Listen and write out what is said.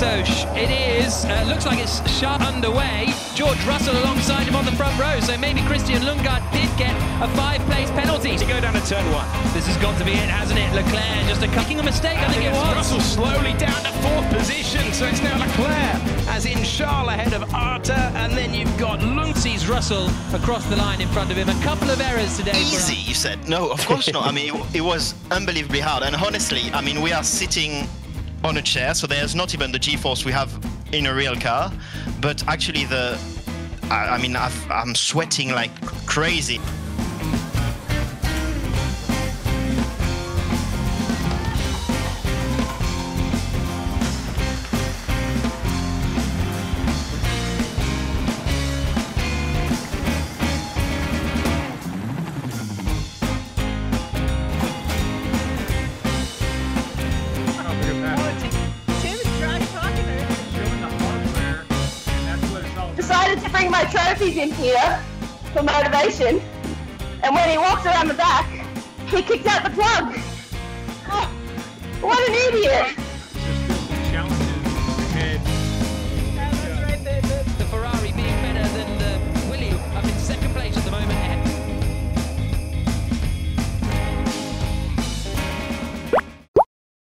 So it is, looks like it's sharp underway. George Russell alongside him on the front row, so maybe Christian Lundgaard did get a 5-place penalty to go down to turn 1. This has got to be it, hasn't it? Leclerc just making a mistake, I think it was. Russell slowly down to 4th position, so it's now Leclerc, as in Charles ahead of Arta, and then you've got Lundgaard. Sees Russell across the line in front of him. A couple of errors today. Easy, you said? No, of course not. I mean, it was unbelievably hard, and honestly, I mean, we are sitting on a chair, so there's not even the G-force we have in a real car, but actually I'm sweating like crazy. Decided to bring my trophies in here for motivation, and when he walks around the back, he kicks out the plug. Oh, what an idiot!